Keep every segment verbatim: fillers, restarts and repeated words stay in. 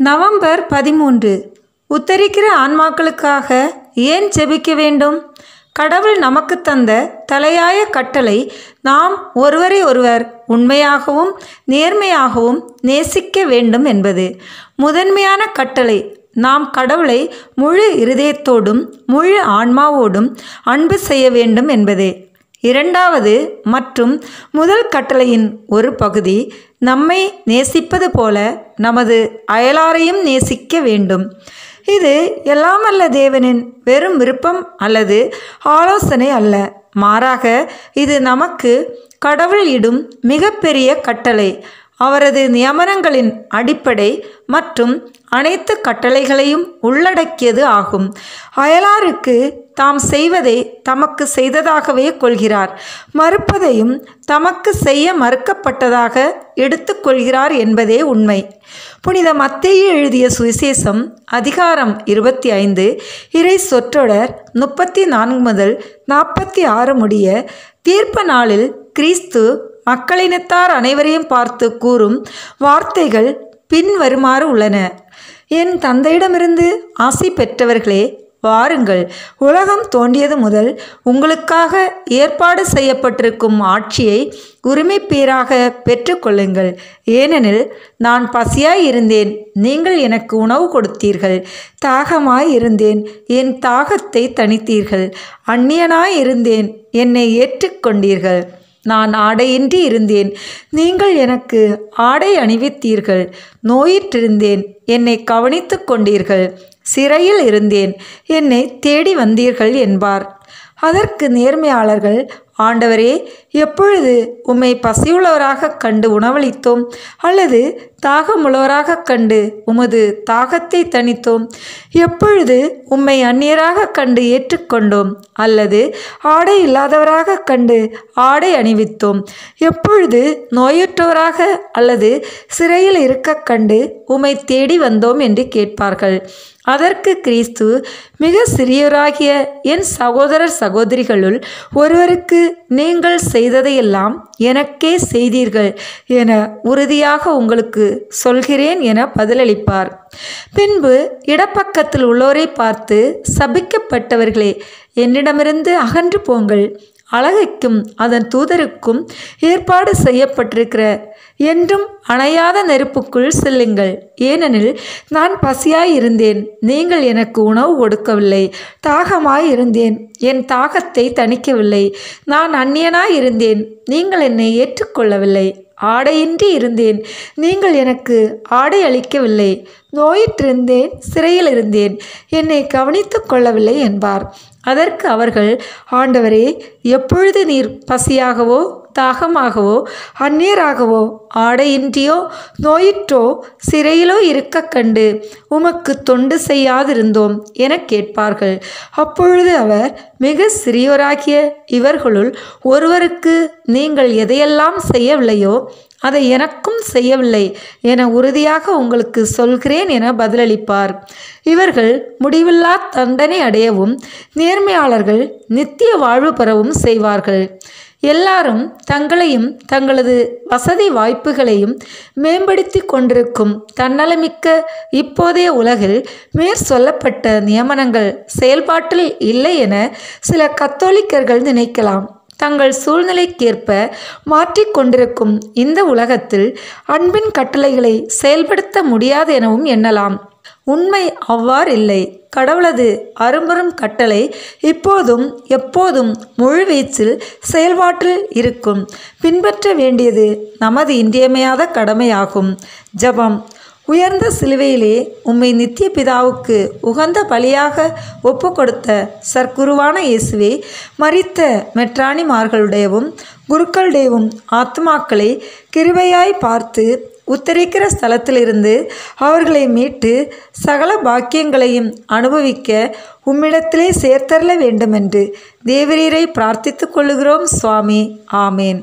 November பதிமூன்று. உத்தரிக்கிற ஆன்மாக்களுக்காக ஏன் ஜெபிக்க வேண்டும்? கடவுள் நமக்கு தந்த தலையாய கட்டளை நாம் ஒருவரை ஒருவர் உண்மையாகவும் நேர்மையாகவும் நேசிக்க வேண்டும் என்பது. முதன்மையான கட்டளை நாம் கடவுளை முழு இருதயத்தோடும் முழு ஆன்மாவோடும் அன்பு செய்ய வேண்டும் என்பதே. இரண்டாவது மற்றும் முதல் கட்டளையின் ஒரு பகுதி நம்மை நேசிப்பது போல நமது அயலாரையும் நேசிக்க வேண்டும். இது எல்லாமல்ல தேவனின் வெறும் விருப்பம் அல்லது ஆலோசனை அல்ல. மாறாக இது நமக்கு கடவுள் இடும் மிகப்பெரிய கட்டளை. அவரது நியமனங்களின் அடிப்படை மற்றும் அனைத்து கட்டளைகளையும் உள்ளடக்கியது ஆகும். அயலாருக்கு தாம் செய்வதை தமக்கு செய்ததாகவே கொள்கிறார், மறுப்பதையும் தமக்கு செய்ய மறுக்கப்பட்டதாக எடுத்துக்கொள்கிறார் என்பதே உண்மை. புனித மத்தேயு எழுதிய சுவிசேஷம் அதிகாரம் இருபத்தி ஐந்து இறை சொற்றொடர் முப்பத்தி நான்கு முதல் நாற்பத்தி ஆறு முடிய தீர்ப்பு நாளில் கிறிஸ்து மக்களினத்தார் அனைவரையும் பார்த்து கூறும் வார்த்தைகள் பின்வருமாறு உள்ளன. என் தந்தையிடமிருந்து ஆசி பெற்றவர்களே, வாருங்கள், உலகம் தோன்றியது முதல் உங்களுக்காக ஏற்பாடு செய்யப்பட்டிருக்கும் ஆட்சியை உரிமைப்பேறாக பெற்றுக்கொள்ளுங்கள். ஏனெனில் நான் பசியாய் இருந்தேன், நீங்கள் எனக்கு உணவு கொடுத்தீர்கள். தாகமாய் இருந்தேன், என் தாகத்தை தணித்தீர்கள். அந்நியனாய் இருந்தேன், என்னை ஏற்றுக்கொண்டீர்கள். நான் ஆடையின்றி இருந்தேன், நீங்கள் எனக்கு ஆடை அணிவித்தீர்கள். நோயிற்றிருந்தேன், என்னை கவனித்து கொண்டீர்கள். சிறையில் இருந்தேன், என்னை தேடி வந்தீர்கள் என்பார். அதற்கு நேர்மையாளர்கள், ஆண்டவரே, எப்பொழுது உம்மை பசியுள்ளவராக கண்டு உணவளித்தோம்? அல்லது தாகமுள்ளவராக கண்டு உமது தாகத்தை தணித்தோம்? எப்பொழுது உம்மை அந்நியராக கண்டு ஏற்றுக்கொண்டோம்? அல்லது ஆடை இல்லாதவராக கண்டு ஆடை அணிவித்தோம்? எப்பொழுது நோயுற்றவராக அல்லது சிறையில் இருக்க கண்டு உம்மை தேடி வந்தோம் என்று கேட்பார்கள். அதற்கு கிறிஸ்து, மிக சிறியோராகிய என் சகோதரர் சகோதரிகளுள் ஒருவருக்கு நீங்கள் செய்ததையெல்லாம் எனக்கே செய்தீர்கள் என உறுதியாக உங்களுக்கு சொல்கிறேன் என பதிலளிப்பார். பின்பு இடப்பக்கத்தில் உள்ளோரை பார்த்து, சபிக்கப்பட்டவர்களே, என்னிடமிருந்து அகன்று போங்கள், அழகைக்கும் அதன் தூதருக்கும் ஏற்பாடு செய்யப்பட்டிருக்கிற என்றும் அணையாத நெருப்புக்குள் செல்லுங்கள். ஏனெனில் நான் பசியாய் இருந்தேன், நீங்கள் எனக்கு உணவு கொடுக்கவில்லை. தாகமாய் இருந்தேன், என் தாகத்தை தணிக்கவில்லை. நான் அந்நியனாய் இருந்தேன், நீங்கள் என்னை ஏற்றுக்கொள்ளவில்லை. ஆடையின்றி இருந்தேன், நீங்கள் எனக்கு ஆடை அளிக்கவில்லை. நோயிற்றிருந்தேன், சிறையில் இருந்தேன், என்னை கவனித்து கொள்ளவில்லை என்பார். அதற்கு அவர்கள், ஆண்டவரே, எப்பொழுது நீர் பசியாகவோ தாகமாகவோ அந்நியராகவோ ஆடையின்றியோ நோயிற்றோ சிறையிலோ இருக்க கண்டு உமக்கு தொண்டு செய்யாதிருந்தோம் என கேட்பார்கள். அப்பொழுது அவர், மிக சிறியோராகிய இவர்களுள் ஒருவருக்கு நீங்கள் எதையெல்லாம் செய்யவில்லையோ அதை எனக்கும் செய்யவில்லை என உறுதியாக உங்களுக்கு சொல்கிறேன் என பதிலளிப்பார். இவர்கள் முடிவில்லா தண்டனை அடையவும் நேர்மையாளர்கள் நித்திய வாழ்வு பெறவும் செய்வார்கள். எல்லாரும் தங்களையும் தங்களது வசதி வாய்ப்புகளையும் மேம்படுத்தி கொண்டிருக்கும் தன்னலமிக்க இப்போதைய உலகில் மேற் சொல்லப்பட்ட நியமனங்கள் செயல்பாட்டில் இல்லை என சில கத்தோலிக்கர்கள் நினைக்கலாம். தங்கள் சூழ்நிலைக்கேற்ப மாற்றிக்கொண்டிருக்கும் இந்த உலகத்தில் அன்பின் கட்டளைகளை செயல்படுத்த முடியாது எனவும் எண்ணலாம். உண்மை அவ்வாறில்லை. கடவுளது அரும்பெரும் கட்டளை இப்போதும் எப்போதும் முழுவீச்சில் செயல்பாட்டில் இருக்கும். பின்பற்ற வேண்டியது நமது இன்றியமையாத கடமையாகும். ஜெபம். உயர்ந்த சிலுவையிலே உம்மை நித்திய பிதாவுக்கு உகந்த பலியாக ஒப்பு கொடுத்த சர்க்குருவான இயேசுவே, மரித்த மெட்ரானிமார்களுடையவும் குருக்களுடையவும் ஆத்மாக்களை கிருபையாய் பார்த்து உத்தரிக்கிற ஸ்தலத்திலிருந்து அவர்களை மீட்டு சகல பாக்கியங்களையும் அனுபவிக்க உம்மிடத்திலே சேர்த்தரல வேண்டுமென்று தேவரீரை பிரார்த்தித்துக் கொள்ளுகிறோம் சுவாமி. ஆமேன்.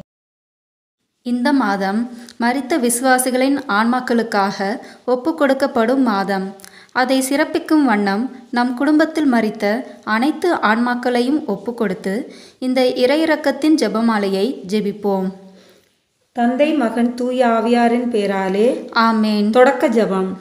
இந்த மாதம் மரித்த விசுவாசிகளின் ஆன்மாக்களுக்காக ஒப்பு கொடுக்கப்படும் மாதம். அதை சிறப்பிக்கும் வண்ணம் நம் குடும்பத்தில் மரித்த அனைத்து ஆன்மாக்களையும் ஒப்பு கொடுத்து இந்த இறையிறக்கத்தின் ஜெபமாலையை ஜெபிப்போம். தந்தை, மகன், தூய ஆவியாரின் பேராலே ஆமேன். தொடக்க ஜெபம்.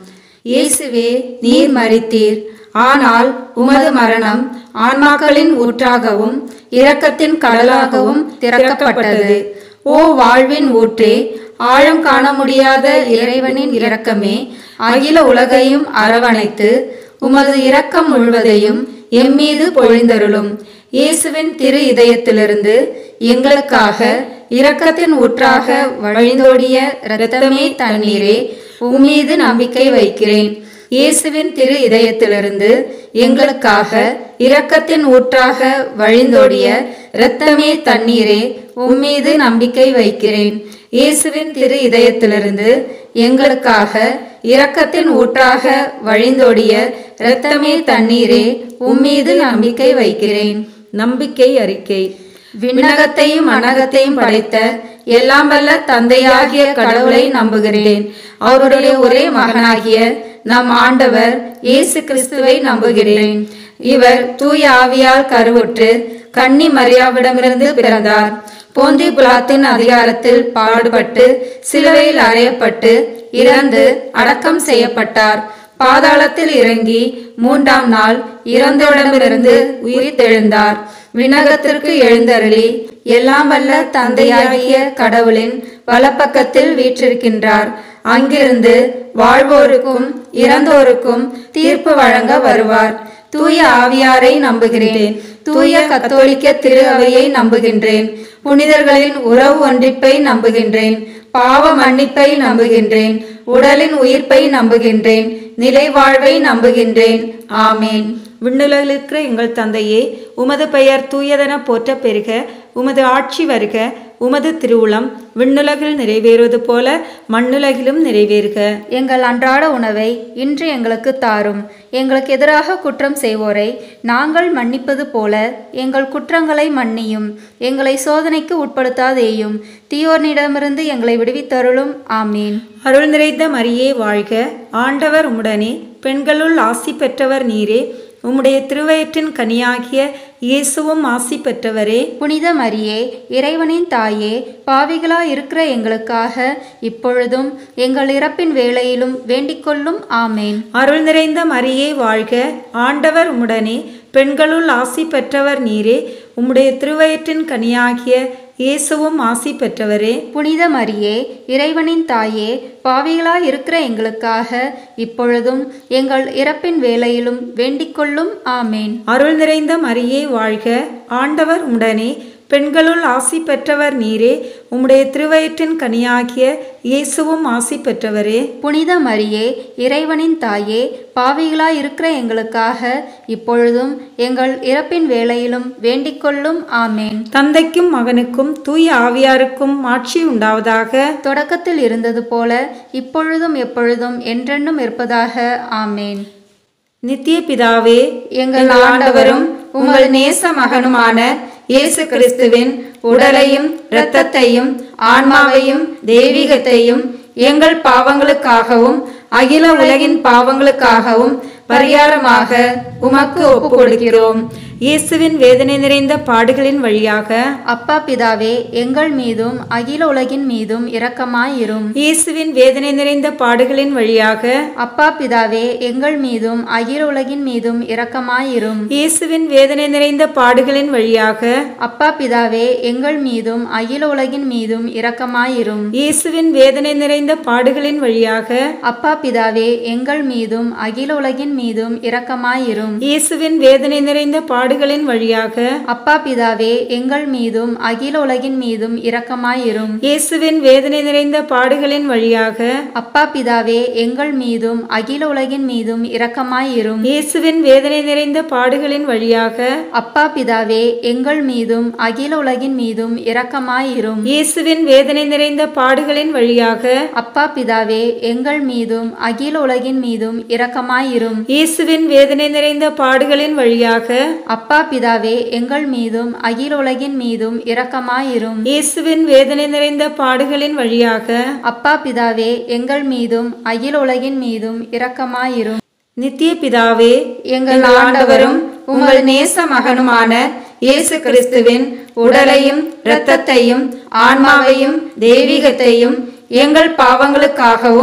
இயேசுவே, நீர் மரித்தீர். ஆனால் உமது மரணம் ஆன்மாக்களின் ஊற்றாகவும் இரக்கத்தின் கடலாகவும் திறக்கப்பட்டது. ஓ வாழ்வின் ஊற்றே, ஆழம் காண முடியாத இறைவனின் இரக்கமே, அகில உலகையும் அரவணைத்து உமது இரக்கம் முழுவதையும் எம்மீது பொழிந்தருளும். இயேசுவின் திரு இதயத்திலிருந்து எங்களுக்காக இரக்கத்தின் ஊற்றாக வழிந்தோடிய இரத்தமே தண்ணீரே, உம்மீது நம்பிக்கை வைக்கிறேன். இயேசுவின் திரு இதயத்திலிருந்து எங்களுக்காக இரக்கத்தின் ஊற்றாக வழிந்தோடிய இரத்தமே தண்ணீரே, உம்மீது நம்பிக்கை வைக்கிறேன். இயேசுவின் திரு இதயத்திலிருந்து எங்களுக்காக இரக்கத்தின் ஊற்றாக வழிந்தோடிய இரத்தமே தண்ணீரே, உம்மீது நம்பிக்கை வைக்கிறேன். நம்பிக்கை அறிக்கை. விண்ணகத்தையும் அனகத்தையும் படைத்த எல்லாம் வல்ல தந்தையாகிய கடவுளை நம்புகிறேன். அவருடைய ஒரே மகனாகிய நம் ஆண்டவர் இயேசு கிறிஸ்துவை நம்புகிறேன். இவர் தூய ஆவியால் கருவுற்று கன்னி மரியாவிடமிருந்து பிறந்தார். போந்தி பிலாத்தின் அதிகாரத்தில் பாடுபட்டு சிலுவையில் அறையப்பட்டு இறந்து அடக்கம் செய்யப்பட்டார். பாதாளத்தில் இறங்கி மூன்றாம் நாள் இறந்தோரிடமிருந்து உயிர்த்தெழுந்தார். விண்ணகத்திற்கு எழுந்தருளி எல்லாம் வல்ல தந்தையாகிய கடவுளின் வலப்பக்கத்தில் வீற்றிருக்கின்றார். அங்கிருந்து வாழ்வோருக்கும் இறந்தோருக்கும் தீர்ப்பு வழங்க வருவார். தூய ஆவியாரை நம்புகிறேன். தூய கத்தோலிக்க திரு அவையை நம்புகின்றேன். புனிதர்களின் உறவு ஒன்றிப்பை நம்புகின்றேன். பாவ மன்னிப்பை நம்புகின்றேன். உடலின் உயிர்ப்பை நம்புகின்றேன். நிலை வாழ்வை நம்புகின்றேன். ஆமேன். விண்ணுலகில் இருக்கிற எங்கள் தந்தையே, உமது பெயர் தூயதென போற்ற பெருக. உமது ஆட்சி வருக. உமது திருவுளம் விண்ணுலகில் நிறைவேறுவது போல மண்ணுலகிலும் நிறைவேறுக. எங்கள் அன்றாட உணவை இன்று எங்களுக்கு தாரும். எங்களுக்கு எதிராக குற்றம் செய்வோரை நாங்கள் மன்னிப்பது போல எங்கள் குற்றங்களை மன்னியும். எங்களை சோதனைக்கு உட்படுத்தாதேயும், தீயோர்னிடமிருந்து எங்களை விடுவித்தருளும். ஆமீன். அருள் நிறைந்த மரியே வாழ்க. ஆண்டவர் உம்முடனே, பெண்களுள் ஆசி பெற்றவர் நீரே. உம்முடைய திருவயிற்றின் கனியாகிய இயேசுவும் ஆசி பெற்றவரே. புனித மரியே, இறைவனின் தாயே, பாவிகளா இருக்கிற எங்களுக்காக இப்பொழுதும் எங்கள் இறப்பின் வேளையிலும் வேண்டிக்கொள்ளும். ஆமேன். அருள் நிறைந்த மரியே வாழ்க. ஆண்டவர் உம்முடனே, பெண்களுள் ஆசி பெற்றவர் நீரே. உம்முடைய திருவயிற்றின் கனியாகிய இயேசுவும் ஆசி பெற்றவரே. புனித மரியே, இறைவனின் தாயே, பாவிகளா இருக்கிற எங்களுக்காக இப்பொழுதும் எங்கள் இறப்பின் வேளையிலும் வேண்டிக்கொள்ளும். ஆமேன். அருள் நிறைந்த மரியே வாழ்க. ஆண்டவர் உம்முடனே, பெண்களுள் ஆசி பெற்றவர் நீரே. உம்முடைய திருவயிற்றின் கனியாகிய இயேசுவும் ஆசி பெற்றவரே. புனித மரியே, இறைவனின் தாயே, பாவிகளா இருக்கிற எங்களுக்காக இப்பொழுதும் எங்கள் இறப்பின் வேளையிலும் வேண்டிக்கொள்ளும். ஆமேன். தந்தைக்கும் மகனுக்கும் தூய ஆவியாருக்கும் ஆட்சி உண்டாவதாக. தொடக்கத்தில் இருந்தது போல இப்பொழுதும் எப்பொழுதும் என்றென்றும் இருப்பதாக. ஆமேன். நித்திய பிதாவே, எங்கள் ஆண்டவரும் உங்கள் நேச மகனுமான இயேசு கிறிஸ்துவின் உடலையும் இரத்தத்தையும் ஆன்மாவையும் தெய்வீகத்தையும் எங்கள் பாவங்களுக்காகவும் அகில உலகின் பாவங்களுக்காகவும் பரிகாரமாக உமக்கு ஒப்பு கொடுக்கிறோம். இயேசுவின் வேதனை நிறைந்த பாடுகளின் வழியாக அப்பா பிதாவே, எங்கள் மீதும் அகில உலகின் மீதும் இரக்கமாயிரும். இயேசுவின் வேதனை நிறைந்த பாடுகளின் வழியாக அப்பா பிதாவே, எங்கள் மீதும் அகில உலகின் மீதும் இரக்கமாயிரும். இயேசுவின் வேதனை நிறைந்த பாடுகளின் வழியாக அப்பா பிதாவே, எங்கள் மீதும் அகில உலகின் மீதும் இரக்கமாயிரும். இயேசுவின் வேதனை நிறைந்த பாடுகளின் வழியாக அப்பா பிதாவே, எங்கள் மீதும் அகில உலகின் மீதும் இரக்கமாயிரும். இயேசுவின் வேதனை நிறைந்த பாடுகளின் வழியாக அப்பா பிதாவே, எங்கள் மீதும் அகில உலகின் மீதும் இரக்கமாயிரும். இயேசுவின் வேதனை நிறைந்த பாடுகளின் வழியாக அப்பா பிதாவே, எங்கள் மீதும் அகில உலகின் மீதும் இரக்கமாயிரும். இயேசுவின் வேதனை நிறைந்த பாடுகளின் வழியாக அப்பா பிதாவே, எங்கள் மீதும் அகில உலகின் மீதும் இரக்கமாயிரும். இயேசுவின் வேதனை நிறைந்த பாடுகளின் வழியாக அப்பா பிதாவே, எங்கள் மீதும் அகில உலகின் மீதும் இரக்கமாயிரும். இயேசுவின் வேதனை நிறைந்த பாடுகளின் வழியாக அப்பா பிதாவே, எங்கள் மீதும் அகில உலகின் மீதும் இரக்கமாயிரும். இயேசுவின் வேதனை நிறைந்த பாடுகளின் வழியாக அப்பா பிதாவே, எங்கள் மீதும் அகில உலகின் மீதும் இரக்கமாயிரும். நித்திய பிதாவே, எங்கள் ஆண்டவரும் உங்கள் நேச மகனுமான இயேசு கிறிஸ்துவின் உடலையும் இரத்தத்தையும் ஆன்மாவையும் தெய்வீகத்தையும் எங்கள் பாவங்களுக்காகவும்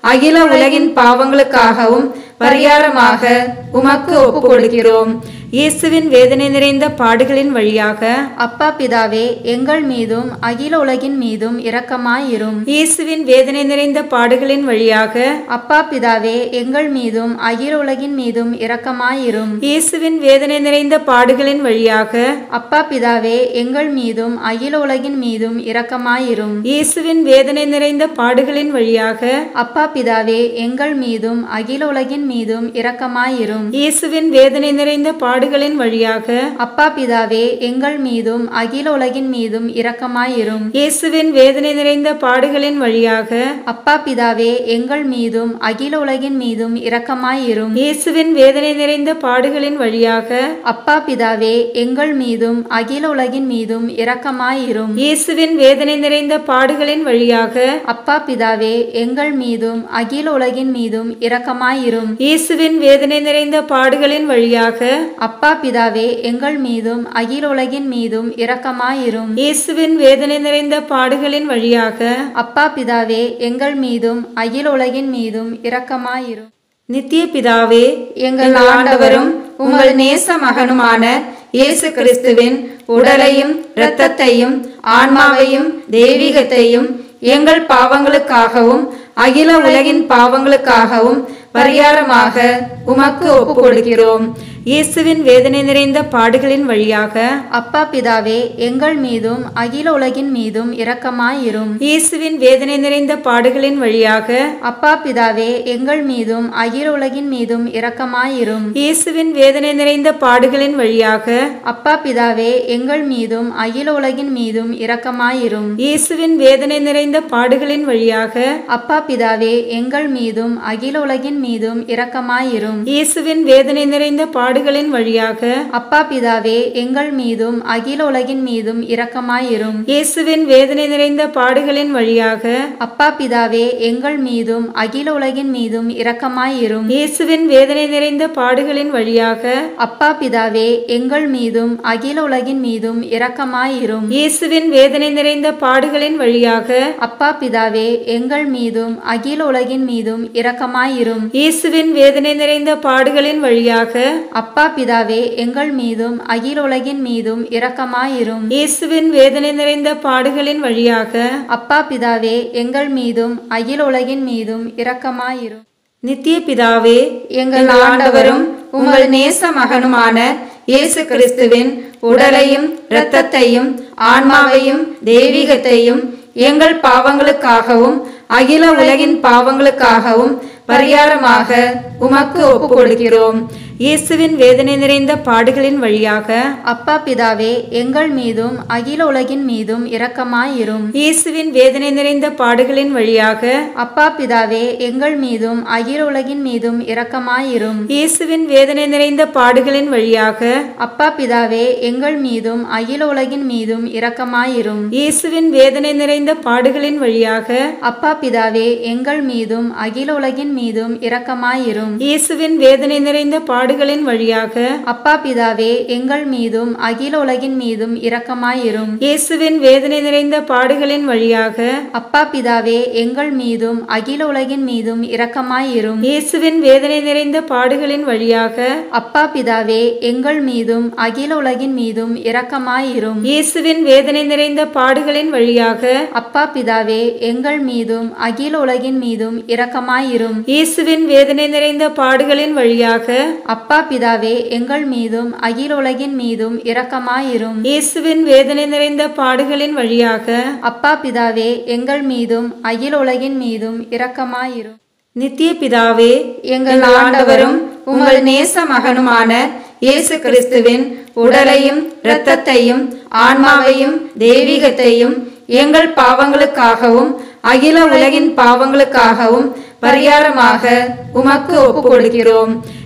அகில உலகின் பாவங்களுக்காகவும் பரிகாரமாக உமக்கு ஒப்பு கொடுக்கிறோம். இயேசுவின் வேதனை நிறைந்த பாடுகளின் வழியாக அப்பா பிதாவே எங்கள் மீதும் அகில உலகின் மீதும் இரக்கமாயிரும். இயேசுவின் வேதனை நிறைந்த பாடுகளின் வழியாக அப்பா பிதாவே எங்கள் மீதும் அகில உலகின் மீதும் இரக்கமாயிரும். இயேசுவின் வேதனை நிறைந்த பாடுகளின் வழியாக அப்பா பிதாவே எங்கள் மீதும் அகில உலகின் மீதும் இரக்கமாயிரும். இயேசுவின் வேதனை நிறைந்த பாடுகளின் வழியாக அப்பா பிதாவே எங்கள் மீதும் அகில உலகின் மீதும் இரக்கமாயிரும். இயேசுவின் வேதனை நிறைந்த பாடுகளின் வழியாக அப்பா பிதாவே எங்கள் மீதும் அகில உலகின் மீதும் இரக்கமாயிரும். இயேசுவின் வேதனை நிறைந்த பாடுகளின் வழியாக அப்பா பிதாவே எங்கள் மீதும் அகில உலகின் மீதும் இரக்கமாயிரும். இயேசுவின் வேதனை நிறைந்த பாடுகளின் வழியாக அப்பா பிதாவே எங்கள் மீதும் அகில உலகின் மீதும் இரக்கமாயிரும். இயேசுவின் வேதனை நிறைந்த பாடுகளின் வழியாக அப்பா பிதாவே எங்கள் மீதும் அகில உலகின் மீதும் இரக்கமாயிரும். இயேசுவின் வேதனை நிறைந்த பாடுகளின் வழியாக அப்பா பிதாவே எங்கள் மீதும் அகில உலகின் மீதும் இரக்கமாயிரும். இயேசுவின் வேதனை நிறைந்த பாடுகளின் வழியாக அப்பா பிதாவே எங்கள் மீதும் அகில உலகின் மீதும் இரக்கமாயிரும். நித்திய பிதாவே எங்கள் ஆண்டவரும் உங்கள் நேச மகனுமான இயேசு கிறிஸ்துவின் உடலையும் இரத்தத்தையும் ஆன்மாவையும் தெய்வீகத்தையும் எங்கள் பாவங்களுக்காகவும் அகில உலகின் பாவங்களுக்காகவும் பரிகாரமாக உமக்கு ஒப்பு கொடுக்கிறோம். இயேசுவின் வேதனை நிறைந்த பாடுகளின் வழியாக அப்பா பிதாவே எங்கள் மீதும் அகில உலகின் மீதும் இரக்கமாயிரும். இயேசுவின் வேதனை நிறைந்த பாடுகளின் வழியாக அப்பா பிதாவே எங்கள் மீதும் அகில உலகின் மீதும் இரக்கமாயிரும். இயேசுவின் வேதனை நிறைந்த பாடுகளின் வழியாக அப்பா பிதாவே எங்கள் மீதும் அகில உலகின் மீதும் இரக்கமாயிரும். இயேசுவின் வேதனை நிறைந்த பாடுகளின் வழியாக அப்பா பிதாவே எங்கள் மீதும் அகில உலகின் மீதும் இரக்கமாயிரும். இயேசுவின் வேதனை நிறைந்த பாடுகளின் வழியாக அப்பா பிதாவே எங்கள் மீதும் அகில உலகின் மீதும் இரக்கமாயிரும். இயேசுவின் வேதனை நிறைந்த பாடுகளின் வழியாக அப்பா பிதாவே எங்கள் மீதும் அகில உலகின் மீதும் இரக்கமாயிரும். இயேசுவின் வேதனை நிறைந்த பாடுகளின் வழியாக அப்பா பிதாவே எங்கள் மீதும் அகில உலகின் மீதும் இரக்கமாயிரும். இயேசுவின் வேதனை நிறைந்த பாடுகளின் வழியாக அப்பா பிதாவே எங்கள் மீதும் அகில உலகின் மீதும் இரக்கமாயிரும். இயேசுவின் வேதனை நிறைந்த பாடுகளின் வழியாக அப்பா பிதாவே எங்கள் மீதும் அகில உலகின் மீதும் இரக்கமாயிரும். இயேசுவின் வேதனை நிறைந்த பாடுகளின் வழியாக அப்பா பிதாவே எங்கள் மீதும் அகில உலகின் மீதும் இரக்கமாயிரும். நித்திய பிதாவே எங்கள் ஆண்டவரும் உங்கள் நேச மகனுமான இயேசு கிறிஸ்துவின் உடலையும் இரத்தத்தையும் ஆன்மாவையும் தெய்வீகத்தையும் எங்கள் பாவங்களுக்காகவும் அகில உலகின் பாவங்களுக்காகவும் பரிகாரமாக உமக்கு ஒப்பு கொடுக்கிறோம். இயேசுவின் வேதனை நிறைந்த பாடுகளின் வழியாக அப்பா பிதாவே எங்கள் மீதும் அகில உலகின் மீதும் இரக்கமாயிரும். இயேசுவின் வேதனை நிறைந்த பாடுகளின் வழியாக அப்பா பிதாவே எங்கள் மீதும் அகில உலகின் மீதும் இரக்கமாயிரும். இயேசுவின் வேதனை நிறைந்த பாடுகளின் வழியாக அப்பா பிதாவே எங்கள் மீதும் அகில உலகின் மீதும் இரக்கமாயிரும். இயேசுவின் வேதனை நிறைந்த பாடுகளின் வழியாக அப்பா பிதாவே எங்கள் மீதும் அகில உலகின் மீதும் இரக்கமாயிரும். இயேசுவின் வேதனை நிறைந்த பாடுகளின் வழியாக அப்பா பிதாவே எங்கள் மீதும் அகில உலகின் மீதும் இரக்கமாயிரும். இயேசுவின் வேதனை நிறைந்த பாடுகளின் வழியாக அப்பா பிதாவே எங்கள் மீதும் அகில உலகின் மீதும் இரக்கமாயிரும். இயேசுவின் வேதனை நிறைந்த பாடுகளின் வழியாக அப்பா பிதாவே எங்கள் மீதும் அகில உலகின் மீதும் இரக்கமாயிரும். இயேசுவின் வேதனை நிறைந்த பாடுகளின் வழியாக அப்பா பிதாவே எங்கள் மீதும் அகில உலகின் மீதும் இரக்கமாயிரும். இயேசுவின் வேதனை நிறைந்த பாடுகளின் வழியாக அப்பா பிதாவே எங்கள் மீதும் அகில உலகின் மீதும் இரக்கமாயிரும். இயேசுவின் வேதனை நிறைந்த பாடுகளின் வழியாக அப்பா பிதாவே எங்கள் மீதும் அகில உலகின் மீதும் இரக்கமாயிரும். நித்திய பிதாவே எங்கள் ஆண்டவரும் உங்கள் நேச மகனுமான இயேசு கிறிஸ்துவின் உடலையும் இரத்தத்தையும் ஆன்மாவையும் தெய்வீகத்தையும் எங்கள் பாவங்களுக்காகவும் அகில உலகின் பாவங்களுக்காகவும் பரிகாரமாக உமக்கு ஒப்பு கொடுக்கிறோம்.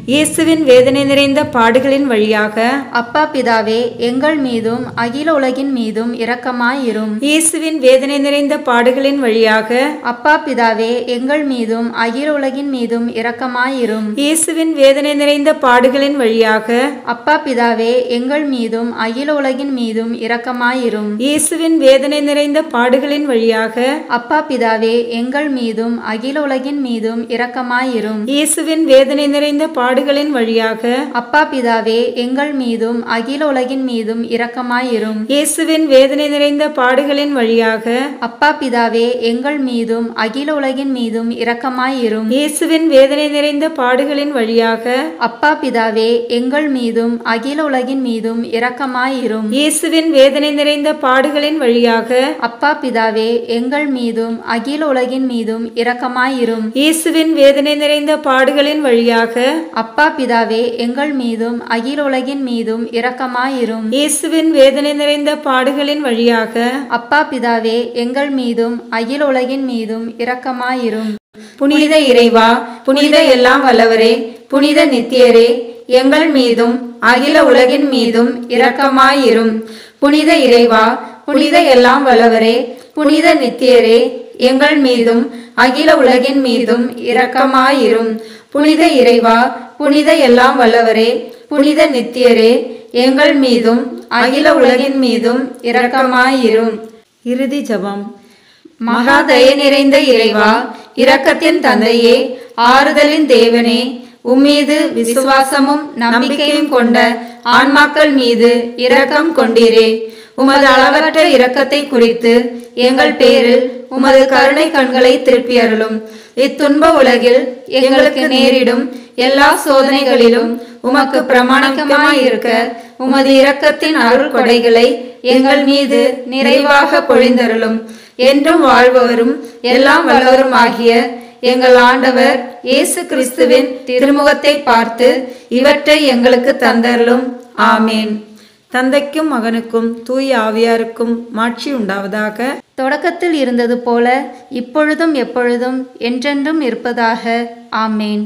இயேசுவின் வேதனை நிறைந்த பாடுகளின் வழியாக அப்பா பிதாவே எங்கள் மீதும் அகில உலகின் மீதும் இரக்கமாயிரும். இயேசுவின் வேதனை நிறைந்த பாடுகளின் வழியாக அப்பா பிதாவே எங்கள் மீதும் அகில உலகின் மீதும் இரக்கமாயிரும். இயேசுவின் வேதனை நிறைந்த பாடுகளின் வழியாக அப்பா பிதாவே எங்கள் மீதும் அகில உலகின் மீதும் இரக்கமாயிரும். இயேசுவின் வேதனை நிறைந்த பாடுகளின் வழியாக அப்பா பிதாவே எங்கள் மீதும் அகில உலகின் மீதும் இரக்கமாயிரும். இயேசுவின் வேதனை நிறைந்த பாடுகளின் வழியாக அப்பா பிதாவே எங்கள் மீதும் அகில உலகின் மீதும் இரக்கமாயிரும். இயேசுவின் வேதனை நிறைந்த பாடுகளின் வழியாக அப்பா பிதாவே எங்கள் மீதும் அகில உலகின் மீதும் இரக்கமாயிரும். இயேசுவின் வேதனை நிறைந்த பாடுகளின் வழியாக அப்பா பிதாவே எங்கள் மீதும் அகில உலகின் மீதும் இரக்கமாயிரும். இயேசுவின் வேதனை நிறைந்த பாடுகளின் வழியாக அப்பா பிதாவே எங்கள் மீதும் அகில உலகின் மீதும் இரக்கமாயிரும். இயேசுவின் வேதனை நிறைந்த பாடுகளின் வழியாக அப்பா பிதாவே எங்கள் மீதும் அகில உலகின் மீதும் இரக்கமாயிரும். இயேசுவின் வேதனை நிறைந்த பாடுகளின் வழியாக அப்பா பிதாவே எங்கள் மீதும் அகில உலகின் மீதும் இரக்கமாயிரும். புனித இறைவா, புனித எல்லாம் வல்லவரே, புனித நித்தியரே, எங்கள் மீதும் அகில உலகின் மீதும் இரக்கமாயிரும். புனித இறைவா, புனித எல்லாம் வல்லவரே, புனித நித்தியரே, எங்கள் மீதும் அகில உலகின் மீதும் இரக்கமாயிரும். புனித இறைவா, புனித எல்லாம் வல்லவரே, புனித நித்தியரே, எங்கள் மீதும் அகில உலகின் மீதும் இரக்கமாயிரும். இறுதி ஜெபம். மகா தயை நிறைந்த இறைவா, இரக்கத்தின் தந்தையே, ஆறுதலின் தேவனே, உம்மீது விசுவாசமும் நம்பிக்கையும் கொண்ட ஆன்மாக்கள் மீது இரக்கம் கொண்டீரே. உமது அளவற்ற இரக்கத்தை குறித்து எங்கள் பேரில் உமது கருணை கண்களை திருப்பி அருளும். இத்துன்ப உலகில் எங்களுக்கு நேரிடும் எல்லா சோதனைகளிலும் உமக்கு பிரமாணிக்கமாயிருக்க உமது இரக்கத்தின் அருள் கொடைகளை எங்கள் மீது நிறைவாக பொழிந்தருளும். என்றும் வாழ்பவரும் எல்லாம் வல்லவரும் ஆகிய எங்கள் ஆண்டவர் இயேசு கிறிஸ்துவின் திருமுகத்தை பார்த்து இவற்றை எங்களுக்கு தந்தருளும். ஆமேன். தந்தைக்கும் மகனுக்கும் தூய ஆவியாருக்கும் மாட்சி உண்டாவதாக. தொடக்கத்தில் இருந்தது போல இப்பொழுதும் எப்பொழுதும் என்றென்றும் இருப்பதாக. ஆமேன்.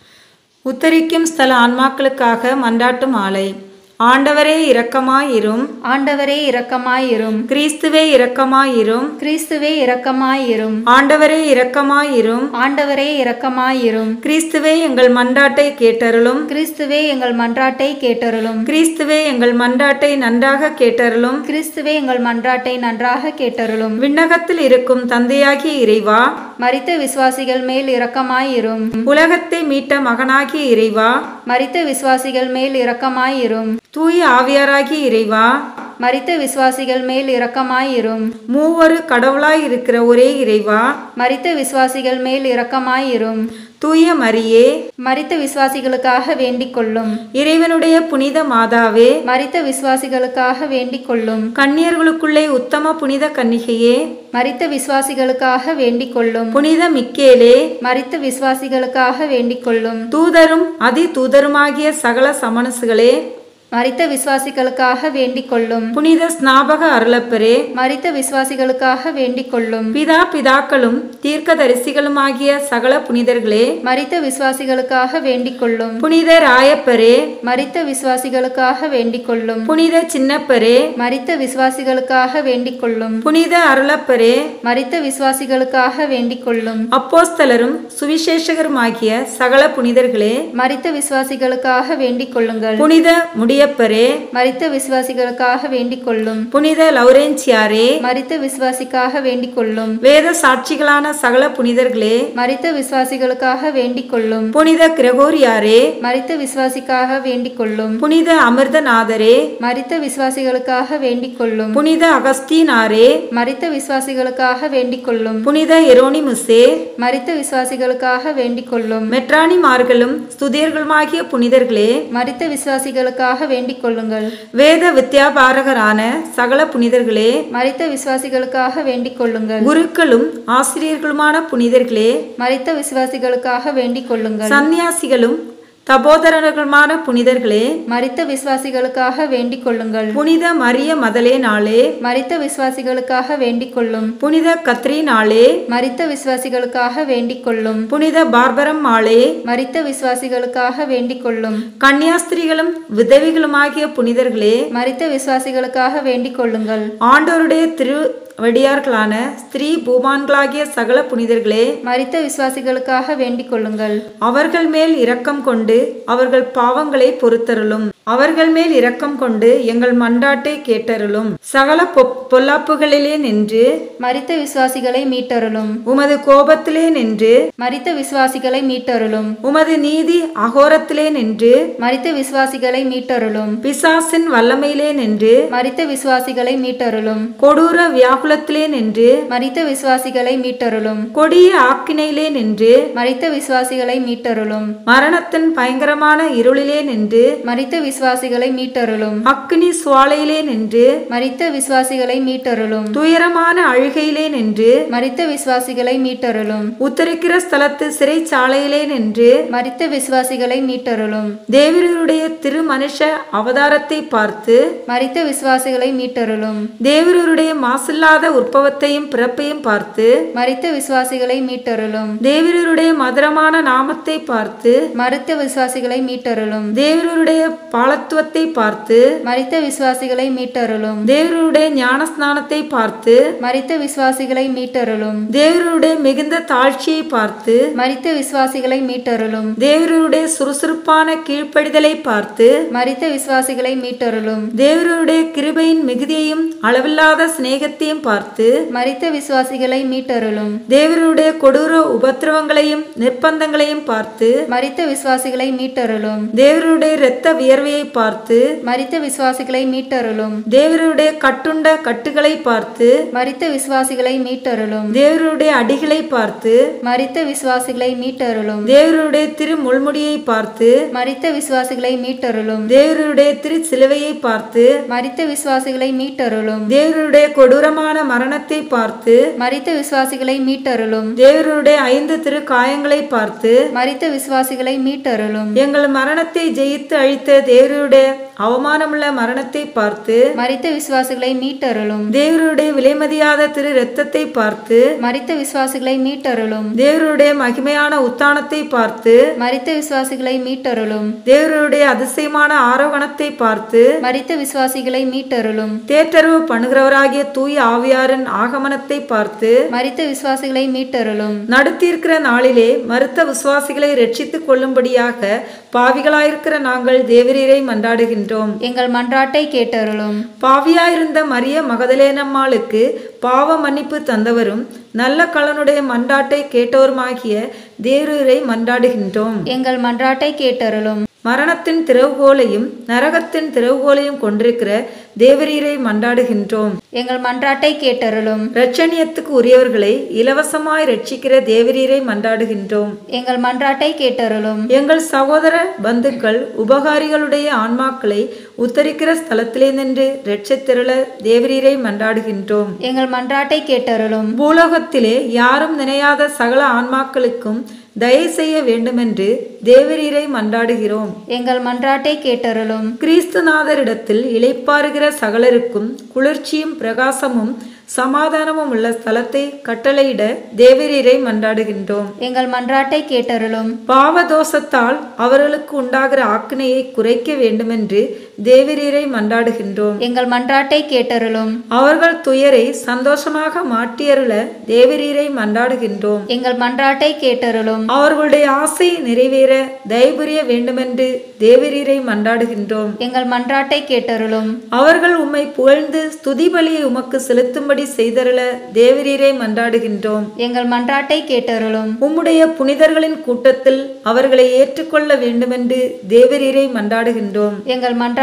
உத்தரிக்கும் ஸ்தல ஆன்மாக்களுக்காக மன்றாட்டும் ஆலை. ஆண்டவரே இரக்கமாயிரும். ஆண்டவரே இரக்கமாயிரும். கிறிஸ்துவே இரக்கமாயிரும். கிறிஸ்துவே இரக்கமாயிரும். ஆண்டவரே இரக்கமாயிரும். ஆண்டவரே இரக்கமாயிரும். கிறிஸ்துவே எங்கள் மன்றாட்டை கேட்டருளும். கிறிஸ்துவே எங்கள் மன்றாட்டை கேட்டருளும். கிறிஸ்துவே எங்கள் மன்றாட்டை நன்றாக கேட்டருளும். கிறிஸ்துவே எங்கள் மன்றாட்டை நன்றாக கேட்டருளும். விண்ணகத்தில் இருக்கும் தந்தையாகிய இறைவா, மரித்த விசுவாசிகள் மேல் இரக்கமாயிரும். உலகத்தை மீட்ட மகனாகிய இறைவா, மரித்த விசுவாசிகள் மேல் இரக்கமாயிரும். தூய ஆவியாராகிய இறைவா, மரித்த விசுவாசிகள் மேல் இரக்கமாயிரும். மூவரு கடவுளாய் இருக்கிற ஒரே இறைவா, மரித்த விசுவாசிகள் மேல் இரக்கமாயிரும். தூய மரியே, மரித்த விசுவாசிகளுக்காக வேண்டிக் கொள்ளும். இறைவனுடைய புனித மாதாவே, மரித்த விசுவாசிகளுக்காக வேண்டிக் கொள்ளும். கன்னியர்களுக்குள்ளே உத்தம புனித கன்னிகையே, மரித்த விசுவாசிகளுக்காக வேண்டிக் கொள்ளும். புனித மிக்கேலே, மரித்த விசுவாசிகளுக்காக வேண்டிக் கொள்ளும். தூதரும் அதி தூதருமாகிய சகல சமணசுகளே, மரித்த விசுவாசிகளுக்காக வேண்டிக் கொள்ளும். புனித ஸ்நாபக அருளப்பரே, மரித்த விசுவாசிகளுக்காக வேண்டிக் கொள்ளும். பிதா பிதாக்களும் தீர்க்கதரிசிகளுமாகிய சகல புனிதர்களே, மரித்த விசுவாசிகளுக்காக வேண்டிக் கொள்ளும். புனித ராயப்பரே, மரித்த விசுவாசிகளுக்காக வேண்டிக் கொள்ளும். புனித சின்னப்பரே, மரித்த விசுவாசிகளுக்காக வேண்டிக் கொள்ளும். புனித அருளப்பரே, மரித்த விசுவாசிகளுக்காக வேண்டிக் கொள்ளும். அப்போஸ்தலரும் சுவிசேஷகருமாகிய சகல புனிதர்களே, மரித்த விசுவாசிகளுக்காக வேண்டிக் கொள்ளுங்கள். புனித முடியப்பரே, மரித்த விசுவாசிகளுக்காக வேண்டிக் கொள்ளும். புனித லௌரேன்சியாரே, மரித்த விசுவாசிக்காக வேண்டிக் கொள்ளும். வேத சாட்சிகளான சகல புனிதர்களே, மரித்த விசுவாசிகளுக்காக வேண்டிக் கொள்ளும். புனித கிரகோரியாரே, மரித்த விசுவாசிக்காக வேண்டிக் கொள்ளும். புனித அமிர்தநாதரே, மரித்த விசுவாசிகளுக்காக வேண்டிக் கொள்ளும். புனித அகஸ்தீனாரே, மரித்த விசுவாசிகளுக்காக வேண்டிக் கொள்ளும். புனித எரோனிமுசே, மரித்த விசுவாசிகளுக்காக வேண்டிக் கொள்ளும். மெட்ரானிமார்களும் ஸ்துதியர்களுமாகிய புனிதர்களே, மரித்த விசுவாசிகளுக்காக வேண்டிக் கொள்ளுங்கள். வேத வித்யாபாரகரான சகல புனிதர்களே, மரித்த விசுவாசிகளுக்காக வேண்டிக் கொள்ளுங்கள். குருக்களும் ஆசிரியர்களுமான புனிதர்களே, மரித்த விசுவாசிகளுக்காக வேண்டிக் கொள்ளுங்கள். சந்நியாசிகளும் தபோதரர்களுமான புனிதர்களே, மரித்த விசுவாசிகளுக்காக வேண்டிக் கொள்ளுங்கள். புனித மரிய மதலேனாளே, மரித்த விசுவாசிகளுக்காக வேண்டிக் கொள்ளும். புனித கத்ரீனாளே, மரித்த விசுவாசிகளுக்காக வேண்டிக் கொள்ளும். புனித பார்பரம் ஆளே, மரித்த விசுவாசிகளுக்காக வேண்டிக் கொள்ளும். கன்னியாஸ்திரிகளும் விதவிகளுமாகிய புனிதர்களே, மரித்த விசுவாசிகளுக்காக வேண்டிக் கொள்ளுங்கள். ஆண்டவருடைய திரு வடியார்களான ஸ்திரீ பூமான்களாகிய சகல புனிதர்களே, மரித்த விசுவாசிகளுக்காக வேண்டிக் கொள்ளுங்கள். அவர்கள் மேல் இரக்கம் கொண்டு அவர்கள் பாவங்களை பொறுத்தருளும். அவர்கள் மேல் இரக்கம் கொண்டு எங்கள் மன்றாட்டை கேட்டருளும். சகல பொல்லாப்புகளிலே நின்று மரித்த விசுவாசிகளை மீட்டருளும். உமது கோபத்திலே நின்று மரித்த விசுவாசிகளை மீட்டருளும். உமது நீதி அகோரத்திலே நின்று மரித்த விசுவாசிகளை மீட்டருளும். பிசாசின் வல்லமையிலே நின்று மரித்த விசுவாசிகளை மீட்டருளும். கொடூர வியாகுலத்திலே நின்று மரித்த விசுவாசிகளை மீட்டருளும். கொடிய ஆக்கினையிலே நின்று மரித்த விசுவாசிகளை மீட்டருளும். மரணத்தின் பயங்கரமான இருளிலே நின்று மரித்த விசுவாசிகளை மீட்டருளும். அக்னி சுவாலையிலே நின்று மரித்த விசுவாசிகளை மீட்டருளும். துயரமான அழுகையிலே நின்று மரித்த விசுவாசிகளை மீட்டருளும். உத்தரிக்கிற ஸ்தலத்து சிறைச்சாலையிலே நின்று மரித்த விசுவாசிகளை மீட்டருளும். தேவருடைய திரு மனுஷ அவதாரத்தை பார்த்து மரித்த விசுவாசிகளை மீட்டருளும். தேவருடைய மாசில்லாத உற்பவத்தையும் பிறப்பையும் பார்த்து மரித்த விசுவாசிகளை மீட்டருளும். தேவருடைய மதுரமான நாமத்தை பார்த்து மரித்த விசுவாசிகளை மீட்டருளும். தேவருடைய பாலத்துவத்தை பார்த்து மரித்த விசுவாசிகளை மீட்டருளும். தேவருடைய ஞானஸ்நானத்தை பார்த்து மரித்த விசுவாசிகளை மீட்டருளும். தேவருடைய மிகுந்த தாழ்ச்சியை பார்த்து மரித்த விசுவாசிகளை மீட்டருளும். தேவருடைய சுறுசுறுப்பான கீழ்ப்படிதலை பார்த்து மரித்த விசுவாசிகளை மீட்டருளும். தேவருடைய கிருபையின் மிகுதியையும் அளவில்லாத சிநேகத்தையும் பார்த்து மரித்த விசுவாசிகளை மீட்டருளும். தேவருடைய கொடூர உபத்திரவங்களையும் நிர்பந்தங்களையும் பார்த்து மரித்த விசுவாசிகளை மீட்டருளும். தேவருடைய இரத்த வியர்வையை பார்த்து மரித்த விசுவாசிகளை மீட்டருளும். தேவருடைய கட்டுண்ட கட்டுகளை பார்த்து மரித்த விசுவாசிகளை மீட்டருளும். தேவருடைய அடிகளை பார்த்து மரித்த விசுவாசிகளை மீட்டருளும். தேவருடைய திரு முள்முடியை பார்த்து மரித்த விசுவாசிகளை மீட்டருளும். தேவருடைய திரு சிலுவையை பார்த்து மரித்த விசுவாசிகளை மீட்டருளும். தேவருடைய கொடூரமான மரணத்தை பார்த்து மரித்த விசுவாசிகளை மீட்டருளும். தேவருடைய ஐந்து திரு காயங்களை பார்த்து மரித்த விசுவாசிகளை மீட்டருளும். எங்கள் மரணத்தை ஜெயித்து அழித்த தேவருடைய அவமானமுள்ள மரணத்தை பார்த்து மரித்த விசுவாசிகளை மீட்டருளும். தேவருடைய விலைமதியாத திரு இரத்தத்தை பார்த்து மரித்த விசுவாசிகளை மீட்டருளும். தேவருடைய மகிமையான உத்தானத்தை பார்த்து மரித்த விசுவாசிகளை மீட்டருளும். தேவருடைய அதிசயமான ஆரோகணத்தை பார்த்து மரித்த விசுவாசிகளை மீட்டருளும். தேற்றரவு பண்ணுகிறவராகிய தூய ஆவியாரின் ஆகமனத்தை பார்த்து மரித்த விசுவாசிகளை மீட்டருளும். நடத்தியிருக்கிற நாளிலே மருத்த விசுவாசிகளை ரட்சித்துக் கொள்ளும்படியாக பாவிகளாயிருக்கிற நாங்கள் தேவரீரை மன்றாடுகின்றோம். எங்கள் மன்றாட்டை கேட்டருளும். பாவியாயிருந்த மரிய மகதலேனம்மாளுக்கு பாவ மன்னிப்பு தந்தவரும் நல்ல கலனுடைய மன்றாட்டை கேட்டவருமாகிய தேவரீரை மன்றாடுகின்றோம். எங்கள் மன்றாட்டை கேட்டருளும். மரணத்தின் திறவுகோலையும் நரகத்தின் திறவுகோலையும் கொண்டிருக்கிற தேவரீரை மன்றாடுகின்றோம். எங்கள் மன்றாட்டை கேட்டருளும். இரட்சணியத்துக்கு உரியவர்களை இலவசமாய் ரட்சிக்கிற தேவரீரை மன்றாடுகின்றோம். எங்கள் மன்றாட்டை கேட்டருளும். எங்கள் சகோதர பந்துக்கள் உபகாரிகளுடைய ஆன்மாக்களை உத்தரிக்கிற ஸ்தலத்திலே நின்று இரட்சத்திரள தேவரீரை மன்றாடுகின்றோம். எங்கள் மன்றாட்டை கேட்டருளும். பூலோகத்திலே யாரும் நினையாத சகல ஆன்மாக்களுக்கும் தயை செய்ய வேண்டுமென்று தேவரீரை மன்றாடுகிறோம். எங்கள் மன்றாட்டை கேட்டருளும். கிறிஸ்துநாதரிடத்தில் இளைப்பாறுகிற சகலருக்கும் குளிர்ச்சியும் பிரகாசமும் சமாதானமும் உள்ள ஸ்தலத்தை கட்டளையிட தேவரீரை மன்றாடுகின்றோம். எங்கள் மன்றாட்டை கேட்டருளும். பாவதோஷத்தால் அவர்களுக்கு உண்டாகிற ஆக்கினையை குறைக்க வேண்டுமென்று தேவரீரை மன்றாடுகின்றோம். எங்கள் மன்றாட்டை கேட்டருளும். அவர்கள் துயரை சந்தோஷமாக மாற்றியருள தேவரீரை மன்றாடுகின்றோம். எங்கள் மன்றாட்டை கேட்டருளும். அவர்களுடைய ஆசை நிறைவேற தயபுரிய வேண்டுமென்று தேவரீரை மன்றாடுகின்றோம். எங்கள் மன்றாட்டை கேட்டருளும். அவர்கள் உம்மை புகழ்ந்து ஸ்துதி பலியை உமக்கு செலுத்தும்படி செய்தருள தேவரீரை மன்றாடுகின்றோம். எங்கள் மன்றாட்டை கேட்டருளும். உம்முடைய புனிதர்களின் கூட்டத்தில் அவர்களை ஏற்றுக்கொள்ள வேண்டுமென்று தேவரீரை மன்றாடுகின்றோம். எங்கள் மன்றாட்டை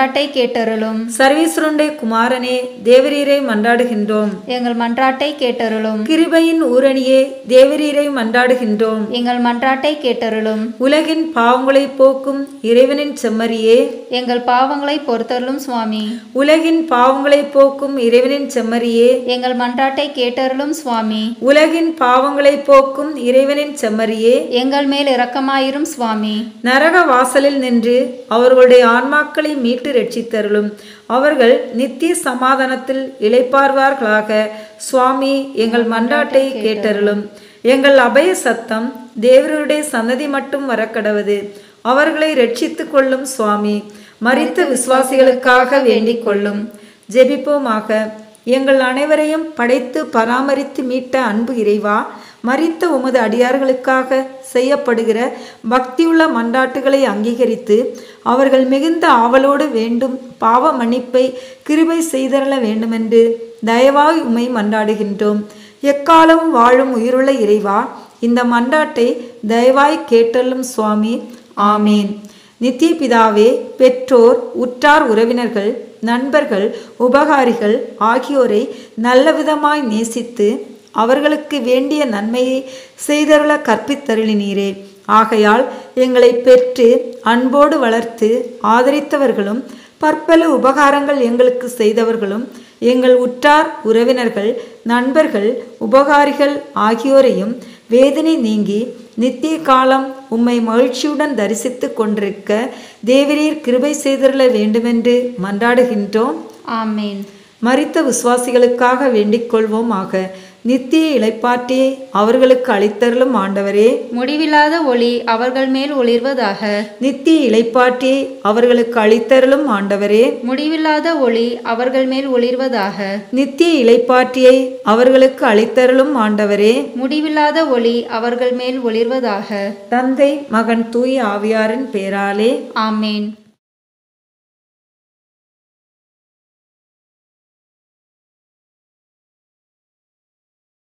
மன்றாட்டை கேட்டருளும். சர்வீஸ்வருடைய குமாரனே, தேவரீரை மன்றாடுகின்றோம். எங்கள் மன்றாட்டை கேட்டருளும். கிருபையின் ஊரணியே, தேவரீரை மன்றாடுகின்றோம். எங்கள் மன்றாட்டை கேட்டருளும். உலகின் பாவங்களை போக்கும் இறைவனின் செம்மறியே, எங்கள் பாவங்களை பொறுத்தருளும் சுவாமி. உலகின் பாவங்களை போக்கும் இறைவனின் செம்மறியே, எங்கள் மன்றாட்டை கேட்டருளும் சுவாமி. உலகின் பாவங்களை போக்கும் இறைவனின் செம்மறியே, எங்கள் மேல் இரக்கமாயிரும் சுவாமி. நரக வாசலில் நின்று அவர்களுடைய ஆன்மாக்களை மீட்டு ரட்சித்தருளும். அவர்கள் நித்திய சமாதானத்தில் இளைப்பார்வார்களாக. சுவாமி, எங்கள் மன்றாட்டை கேட்டருளும். எங்கள் அபய சத்தம் தேவருடைய சன்னதி மட்டும் வரக்கடவது. அவர்களை ரட்சித்து கொள்ளும் சுவாமி. மரித்த விசுவாசிகளுக்காக வேண்டிக் கொள்ளும். ஜெபிப்போமாக. எங்கள் அனைவரையும் படைத்து பராமரித்து மீட்ட அன்பு இறைவா, மரித்த உமது அடியார்களுக்காக செய்யப்படுகிற பக்தியுள்ள மன்றாட்டுகளை அங்கீகரித்து அவர்கள் மிகுந்த ஆவலோடு வேண்டும் பாவ மன்னிப்பை கிருபை செய்தரல வேண்டுமென்று தயவாய் உம்மை மன்றாடுகின்றோம். எக்காலமும் வாழும் உயிருள்ள இறைவா, இந்த மன்றாட்டை தயவாய் கேட்டல்லும் சுவாமி. ஆமீன். நித்திய பிதாவே, பெற்றோர், உற்றார் உறவினர்கள், நண்பர்கள், உபகாரிகள் ஆகியோரை நல்லவிதமாய் நேசித்து அவர்களுக்கு வேண்டிய நன்மையை செய்தருள கற்பித்தருளினீரே. ஆகையால் எங்களை பெற்று அன்போடு வளர்த்து ஆதரித்தவர்களும் பற்பல உபகாரங்கள் எங்களுக்கு செய்தவர்களும் எங்கள் உற்றார் உறவினர்கள், நண்பர்கள், உபகாரிகள் ஆகியோரையும் வேதனை நீங்கி நித்திய காலம் உம்மை மகிழ்ச்சியுடன் தரிசித்து கொண்டிருக்க தேவரீர் கிருபை செய்தருள வேண்டுமென்று மன்றாடுகின்றோம். ஆமேன். மரித்த விசுவாசிகளுக்காக வேண்டிக் கொள்வோமாக. நித்திய இளைப்பாற்றியை அவர்களுக்கு அளித்தருளும் ஆண்டவரே. முடிவில்லாத ஒளி அவர்கள் மேல் ஒளிர்வதாக. நித்திய இளைப்பாற்றியை அவர்களுக்கு அளித்தருளும் ஆண்டவரே. முடிவில்லாத ஒளி அவர்கள் மேல் ஒளிர்வதாக. நித்திய இளைப்பாற்றியை அவர்களுக்கு அளித்தருளும் ஆண்டவரே. முடிவில்லாத ஒளி அவர்கள் மேல் ஒளிர்வதாக. தந்தை, மகன், தூய ஆவியாரின் பேராலே. ஆமேன்.